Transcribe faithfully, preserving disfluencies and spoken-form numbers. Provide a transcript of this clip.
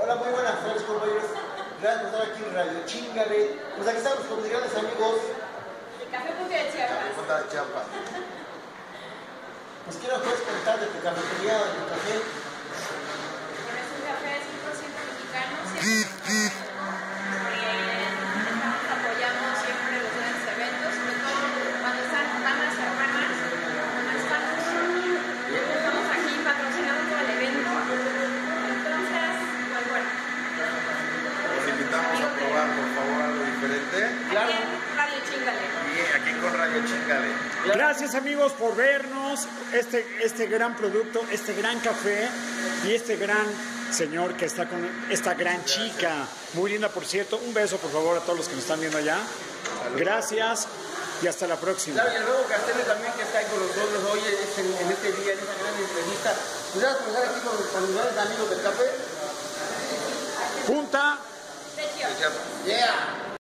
Hola, muy buenas tardes, compañeros. Gracias por estar aquí en Radio Chingale. Pues aquí estamos con mis grandes amigos. El Café Punta de Chiapas. Café Punta de Chiapas. Pues, ¿qué nos puedes contar de tu cafetería o de tu café? Bueno, es un café cien por ciento mexicano, siempre estamos apoyando siempre los grandes eventos, sobre todo cuando están bandas hermanas, cuando estamos, estamos aquí patrocinando todo el evento. Entonces, pues bueno. Los invitamos a probar, por favor, algo diferente. Claro. Aquí en Radio Chingale. Bien, aquí con Radio Chingale. Gracias, amigos, por vernos. Este, este gran producto, este gran café y este gran señor que está con esta gran chica. Muy linda, por cierto. Un beso, por favor, a todos los que nos están viendo allá. Gracias y hasta la próxima. Claro, y el nuevo cartel también que está ahí con nosotros hoy este, en este día, en esta gran entrevista. Pues gracias por estar aquí con, con mis grandes amigos del café. Punta De Chiapas. Yeah.